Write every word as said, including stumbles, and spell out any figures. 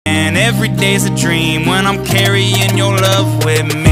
Every day's a dream when I'm carrying your love with me.